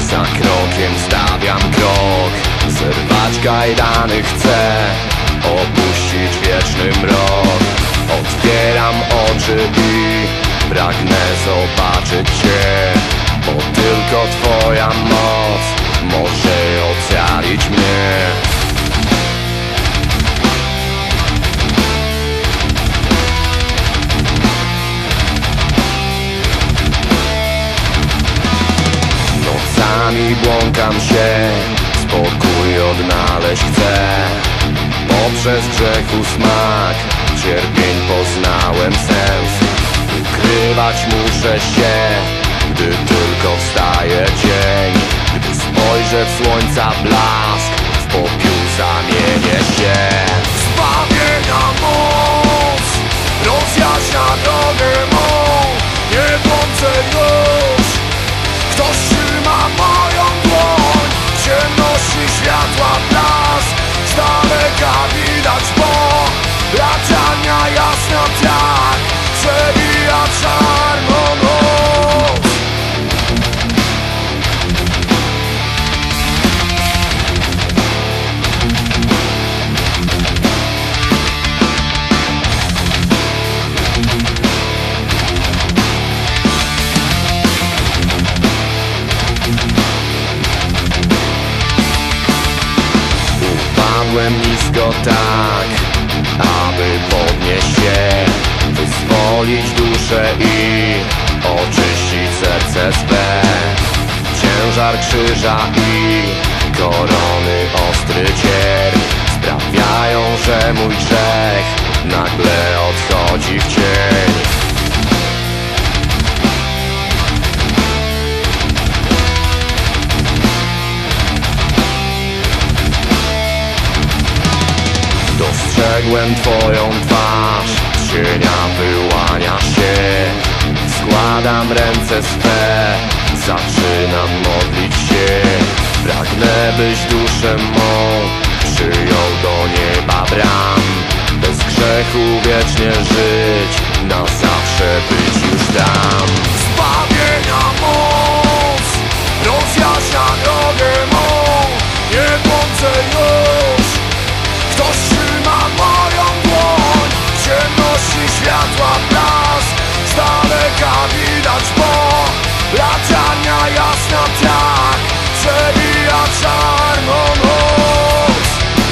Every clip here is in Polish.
Za krokiem stawiam krok, zerwać kajdany chcę, opuścić wieczny mrok. Otwieram oczy i pragnę zobaczyć Cię, bo tylko Twoja moc może ocalić mnie. Nocami błąkam się, spokój odnaleźć chcę. Poprzez grzechu smak, cierpień poznałem sens. Ukrywać muszę się, gdy tylko wstaje dzień. Gdy spojrzę w słońca blask, w popiół zamienię się. Zbawienia moc rozjaśnia drogę mą, nie błądzę już. Ktoś trzyma moją dłoń, w ciemności światła blask. Z daleka widać, bo latarnia jasna tak przebija czarną noc. Upadłem nisko tak, aby podnieść się, wyzwolić duszę i oczyścić serce swe. Ciężar krzyża i korony ostry cierń sprawiają, że mój grzech nagle odchodzi w cień. Dostrzegłem Twoją twarz, z cienia wyłania się. Składam ręce swe, zaczynam modlić się. Pragnę, byś duszę mą przyjął do nieba bram. Bez grzechu wiecznie żyć, na zawsze być już tam. Zbawienia moc rozjaśnia drogę mą, nie błądzę już. Ktoś trzyma moją dłoń, w ciemności światła blask. Z daleka widać, bo latarnia jasna tak przebija czarną noc.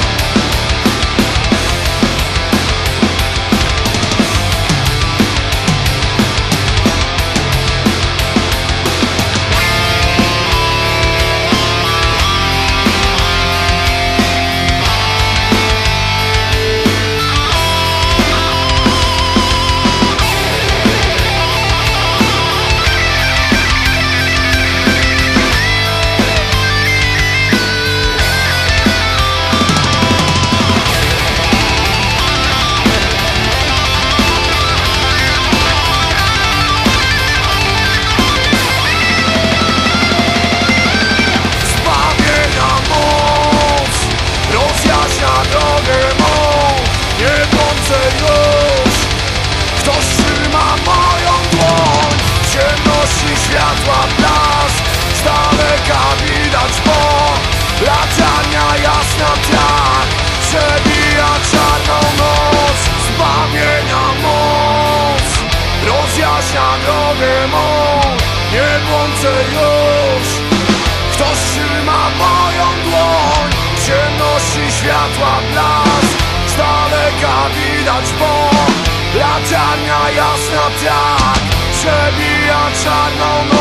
Światła blask, z daleka widać, bo latarnia jasna tak przebija czarną noc. Zbawienia moc rozjaśnia drogę mą, nie błądzę już. Ktoś trzyma moją dłoń, w ciemności światła blask. Z daleka widać, bo latarnia jasna tak przebija czarną noc.